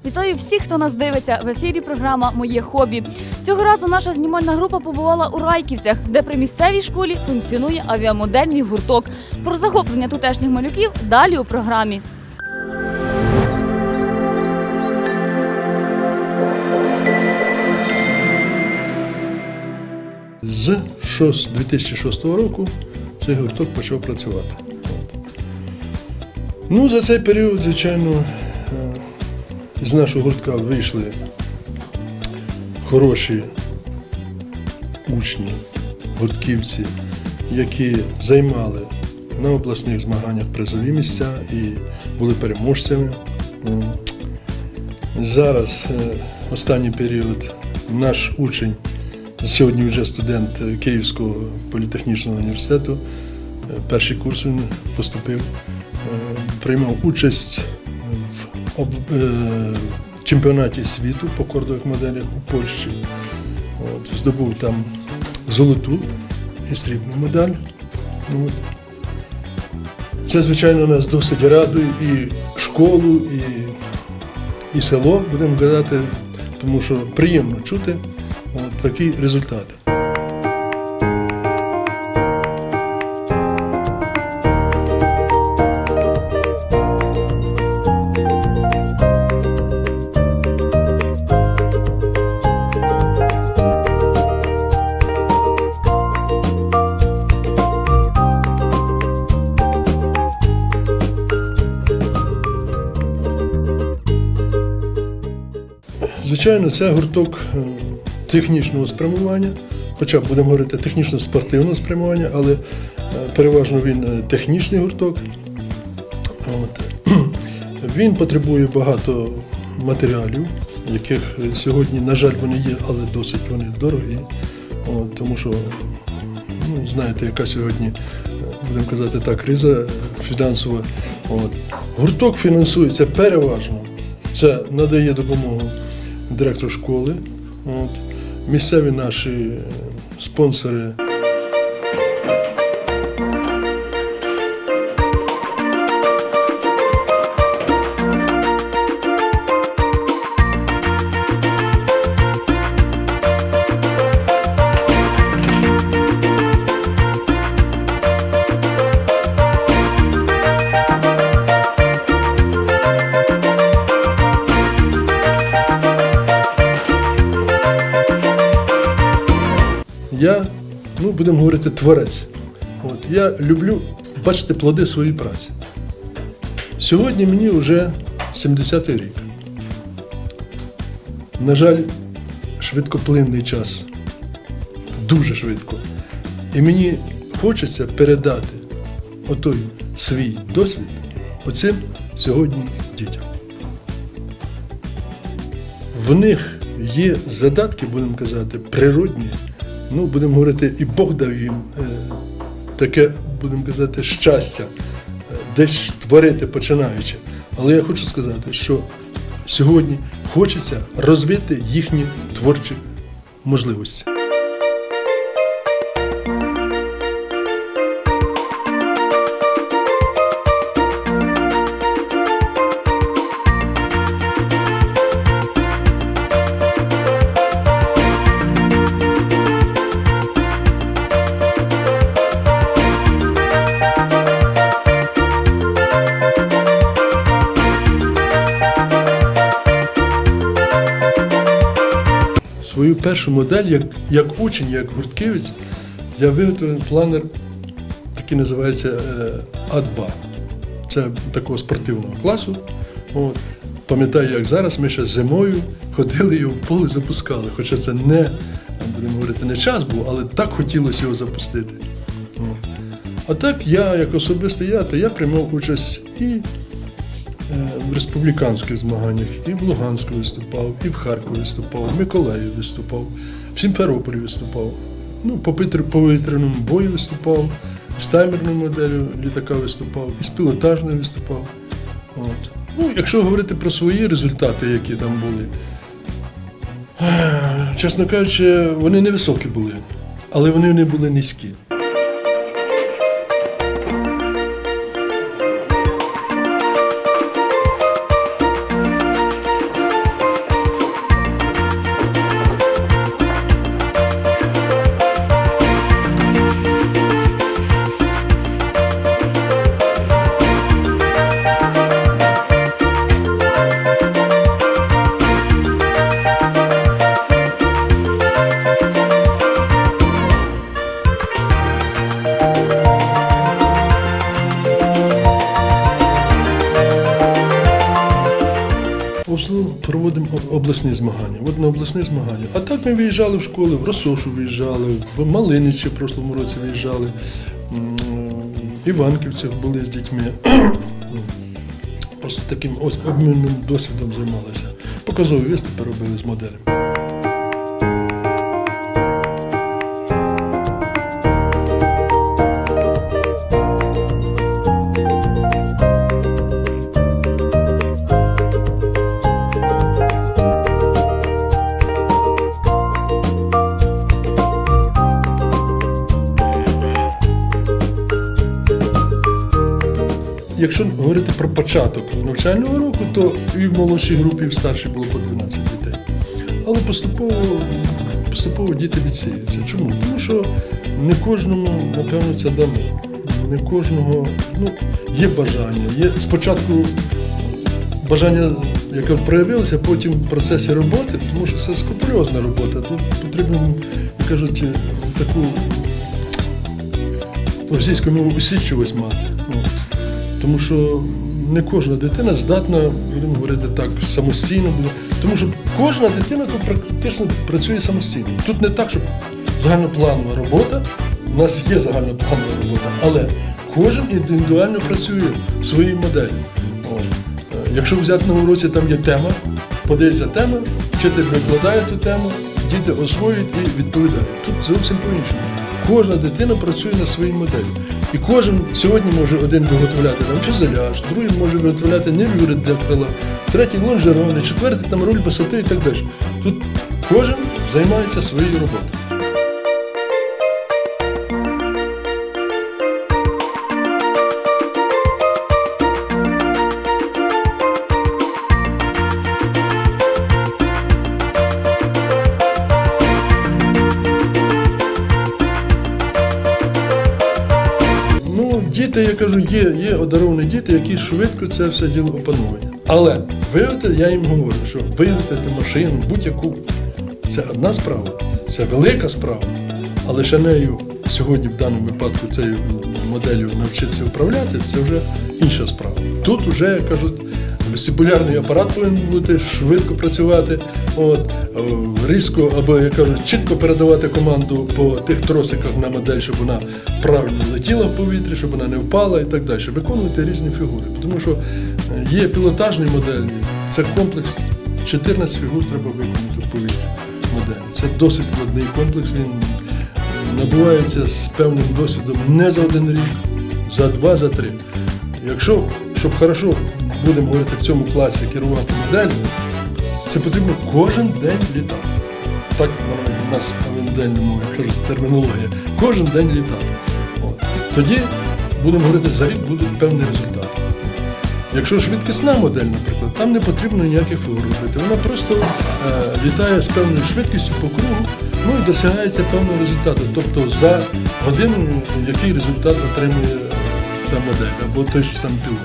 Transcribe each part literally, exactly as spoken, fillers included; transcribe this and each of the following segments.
Вітаю всіх, хто нас дивиться. В ефірі програма «Моє хобі». Цього разу наша знімальна група побувала у Райківцях, де при місцевій школі функціонує авіамодельний гурток. Про захоплення тутешніх малюків далі у програмі. З дві тисячі шостого року цей гурток почав працювати. Ну, за цей період, звичайно, з нашого гуртка вийшли хороші учні, гуртківці, які займали на обласних змаганнях призові місця і були переможцями. Зараз, останній період, наш учень, сьогодні вже студент Київського політехнічного університету, перший курс він поступив, приймав участь в чемпіонаті світу по кордових моделях у Польщі. От, здобув там золоту і срібну медаль. От. Це, звичайно, нас досить радує і школу, і, і село, будемо казати, тому що приємно чути от такі результати. Звичайно, це гурток технічного спрямування, хоча будемо говорити технічно-спортивного спрямування, але переважно він технічний гурток. От. Він потребує багато матеріалів, яких сьогодні, на жаль, вони є, але досить вони дорогі. От, тому що, ну, знаєте, яка сьогодні, будемо казати так, криза фінансова. От. Гурток фінансується переважно, це надає допомогу директор школи, от, місцеві наші спонсори. Я, ну, будемо говорити, творець. От, я люблю бачити плоди своєї праці. Сьогодні мені вже сімдесятий рік. На жаль, швидкоплинний час. Дуже швидко. І мені хочеться передати отой свій досвід оцим сьогодні дітям. В них є задатки, будемо казати, природні. Ну, будемо говорити, і Бог дав їм е, таке, будемо казати, щастя, е, десь творити починаючи. Але я хочу сказати, що сьогодні хочеться розвити їхні творчі можливості. Свою першу модель, як, як учень, як гуртківець, я виготовив планер, який називається А два. Це такого спортивного класу. От. Пам'ятаю, як зараз, ми ще зимою ходили його в поле, запускали. Хоча це не, будемо говорити, не час був, але так хотілося його запустити. От. А так я, як особисто я, то я приймав участь і в республіканських змаганнях, і в Луганську виступав, і в Харкові виступав, в Миколаєві виступав, в Сімферополі виступав, ну, по повітряному бою виступав, з таймерною моделлю літака виступав, і з пілотажною виступав. От. Ну, якщо говорити про свої результати, які там були, чесно кажучи, вони невисокі були, але вони не були низькі. в основному проводимо обласні змагання. От на обласні змагання. А так ми виїжджали в школи, в Росошу виїжджали, в Малиничі в прошлому році виїжджали, в Іванківцях були з дітьми. Просто таким ось обмінним досвідом займалися. Показові виступи робили з моделями. Якщо говорити про початок навчального року, то і в молодшій групі, і в старшій було по дванадцять дітей. Але поступово, поступово діти відсіюються. Чому? Тому що не кожному, напевно, це дано. Не кожного, ну, є бажання. Є спочатку бажання, яке проявилося, потім в процесі роботи, тому що це скрупульозна робота. Тут потрібно, як кажуть, таку російською мовою усидчивість мати. Тому що не кожна дитина здатна, будемо говорити так, самостійно. Тому що кожна дитина тут практично працює самостійно. Тут не так, що загальнопланова робота, у нас є загальнопланова робота, але кожен індивідуально працює в своїй моделі. От. Якщо взяти на уроці, там є тема, подається тема, вчитель викладає ту тему, діти освоюють і відповідають. Тут зовсім по-іншому. Кожна дитина працює на своїй моделі. І кожен сьогодні може один виготовляти там фюзеляж, другий може виготовляти нервюри для крила, третій лонжерони, четвертий там руль висоти і так далі. Тут кожен займається своєю роботою. Діти, я кажу, є, є одаровані діти, які швидко це все діло опановують. Але виготовити, я їм говорю, що виготовити машину, будь-яку, це одна справа, це велика справа, але ще нею сьогодні в даному випадку цією моделлю навчитися управляти, це вже інша справа. Тут вже, як кажуть, вестибулярний апарат повинен бути, швидко працювати, от, різко, або, як кажуть, чітко передавати команду по тих тросиках на модель, щоб вона правильно летіла в повітрі, щоб вона не впала і так далі. Виконувати різні фігури. Тому що є пілотажні моделі, це комплекс, чотирнадцять фігур треба виконати в повітрі моделі. Це досить складний комплекс, він набувається з певним досвідом не за один рік, за два, за три. Якщо, щоб хорошо, будемо говорити, в цьому класі керувати моделлю, це потрібно кожен день літати. Так воно у нас в модельному, як кажуть, термінологія. Кожен день літати. От. Тоді, будемо говорити, за рік будуть певні результати. Якщо швидкісна модель, наприклад, там не потрібно ніяких фігур робити. Вона просто е, літає з певною швидкістю по кругу, ну і досягається певного результату. Тобто за годину який результат отримує та модель або той ж сам пілот.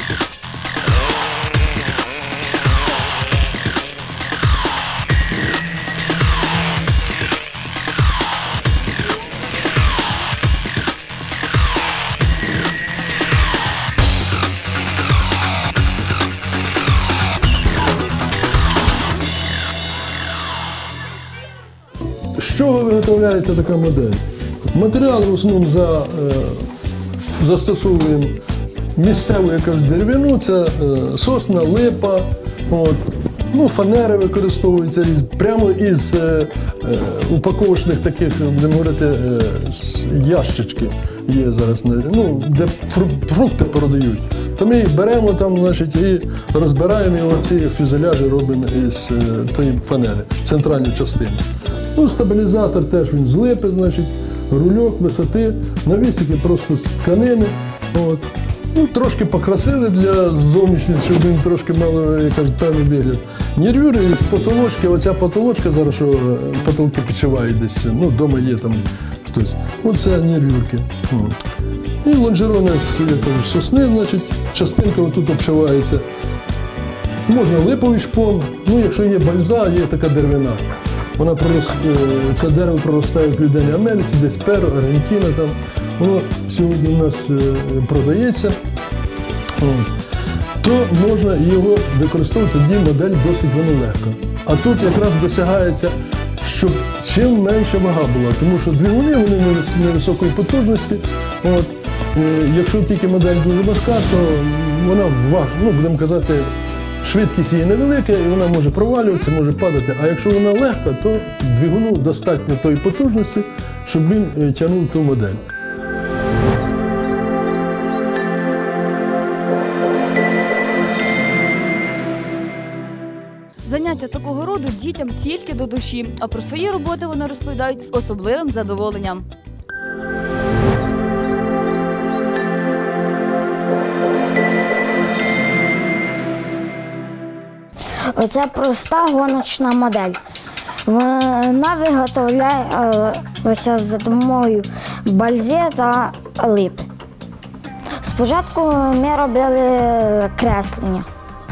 З чого виготовляється така модель? Матеріал в основному за, е, застосовуємо місцеву, як кажуть, деревину, це е, сосна, липа, от, ну, фанери використовуються прямо із е, е, упаковочних таких, будемо говорити, е, ящички є зараз, ну, де фрукти продають. То ми їх беремо там, значить, і розбираємо, і оці фюзеляжі робимо із е, тої фанери, центральні частини. Ну, стабілізатор теж він з липи, значить, рульок висоти, навісики просто з тканини. От. Ну, трошки покрасили для зовнішнього, щоб він трошки мало, як кажуть, певний вигляд. Нервюри з потолочки, оця потолочка зараз, що потолки підшивають десь, ну, вдома є там хтось. Оце нервюрки. І лонжерони з, я кажу, сосни, значить, частинка отут обшивається. Можна липовий шпон, ну, якщо є бальза, є така деревина. Вона пророс... Це дерево проростає в Південній Америці, десь Перу, Аргентина там. Воно сьогодні у нас продається. От. то можна його використовувати, тоді модель досить вона легка. А тут якраз досягається, щоб чим менша вага була, тому що двигуни вони невисокої потужності. От, е, якщо тільки модель дуже важка, то вона ваг, ну будемо казати, швидкість її невелика і вона може провалюватися, може падати. А якщо вона легка, то двигуну достатньо тої потужності, щоб він е, тягнув ту модель. Заняття такого роду дітям тільки до душі, а про свої роботи вони розповідають з особливим задоволенням. Оце проста гоночна модель. Вона виготовляється за допомогою бальзи та липи. Спочатку ми робили креслення,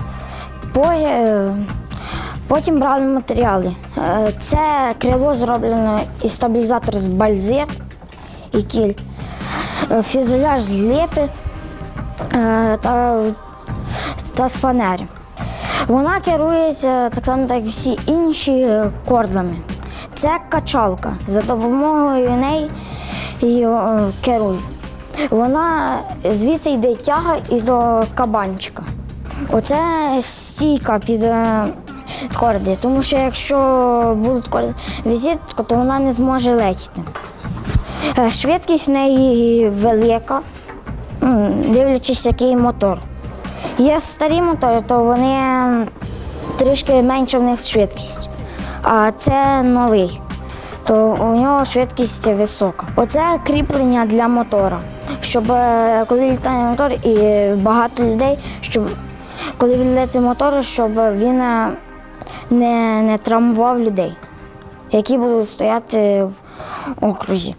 потім брали матеріали. Це крило зроблено із стабілізатор з бальзи і кіль, фюзеляж з липи та, та з фанери. Вона керується так само, як і всі інші, кордами. Це качалка, за допомогою неї її керується. Вона звідси йде тяга і до кабанчика. Оце стійка під корди, тому що якщо будуть корди візитку, то вона не зможе летіти. Швидкість в неї велика, дивлячись, який мотор. Є старі мотори, то вони трішки менша в них швидкість, а це новий, то у нього швидкість висока. Оце кріплення для мотора, щоб коли літає мотор і багато людей, щоб коли відлетить мотор, щоб він не, не травмував людей, які будуть стояти в окрузі.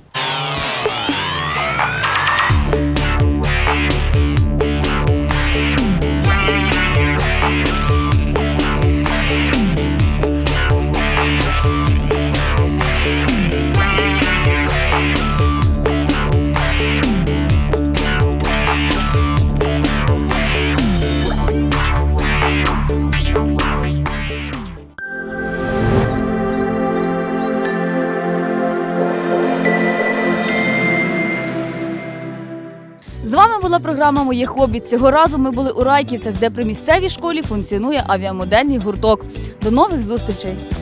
З вами була програма «Моє хобі». Цього разу ми були у Райківцях, де при місцевій школі функціонує авіамодельний гурток. До нових зустрічей!